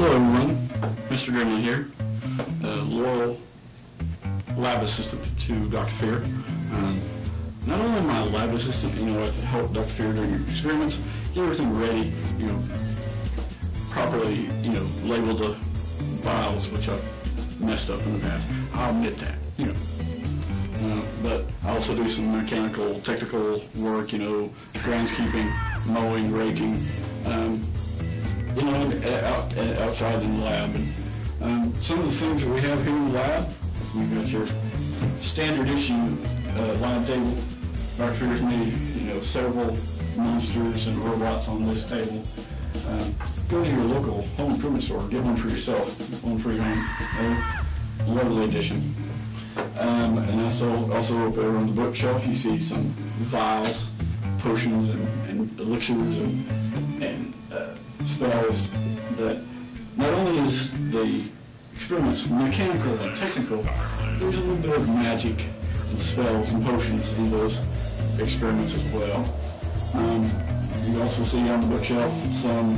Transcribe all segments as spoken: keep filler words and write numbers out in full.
Hello everyone, Mister Grimley here, uh, loyal lab assistant to Doctor Fear. Um, not only am I a lab assistant, you know, to help Doctor Fear during your experiments, get everything ready, you know, properly, you know, label the vials, which I've messed up in the past. I'll admit that, you know. Uh, but I also do some mechanical, technical work, you know, groundskeeping, mowing, raking, um, you know, out, outside in the lab. And um, some of the things that we have here in the lab, we've got your standard issue uh, lab table. Doctor Fear's made, you know, several monsters and robots on this table. Um, go to your local home improvement store, get one for yourself, one for your home. A lovely addition. Um, and also, also up there on the bookshelf, you see some vials, potions, and, and elixirs, and, and uh, spells that not only is the experiments mechanical and technical, there's a little bit of magic and spells and potions in those experiments as well. Um, you also see on the bookshelf some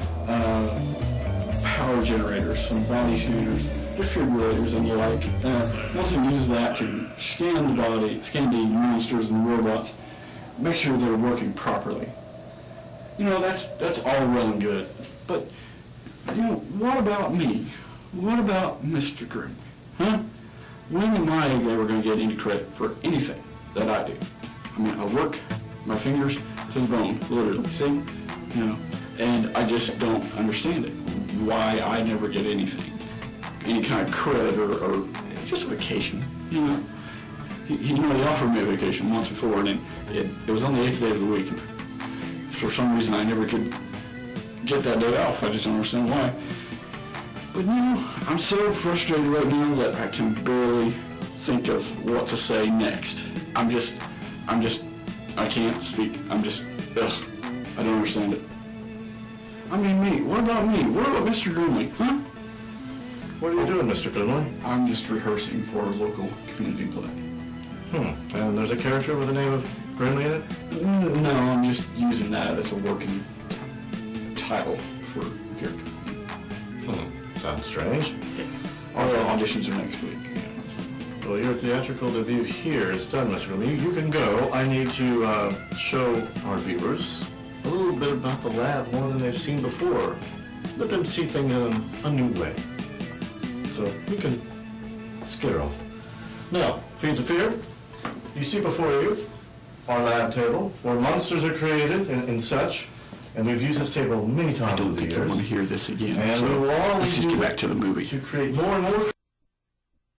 uh, power generators, some body scanners, defibrillators and the like. Uh, it also uses that to scan the body, scan the monsters and robots, make sure they're working properly. You know, that's that's all well and good, but you know, what about me? What about Mister Grimley? Huh? When am I ever going to get any credit for anything that I do? I mean, I work my fingers to the bone, literally. See, you know, and I just don't understand it. Why I never get anything, any kind of credit or, or just a vacation? You know, he, he, you know, he offered me a vacation once before, and it, it, it was on the eighth day of the week. For some reason, I never could get that day off. I just don't understand why. But you know, I'm so frustrated right now that I can barely think of what to say next. I'm just, I'm just, I can't speak. I'm just, ugh, I don't understand it. I mean, me. What about me? What about Mister Grimley? Huh? What are you doing, Mister Grimley? I'm just rehearsing for a local community play. Hmm. And there's a character with the name of Grimley in it? No, I'm just using that as a working title for a character. Hmm. Sounds strange. Our auditions are next week. Well, your theatrical debut here is done, Mister Grimley. You, you can go. I need to uh, show our viewers a little bit about the lab more than they've seen before. Let them see things in a new way. So you can scare off. Now, Fiends of Fear, you see before you our lab table where monsters are created and, and such. And we've used this table many times I don't over the think years. I want to hear this again. And so we will always let's just do get back to the movie. To create more and more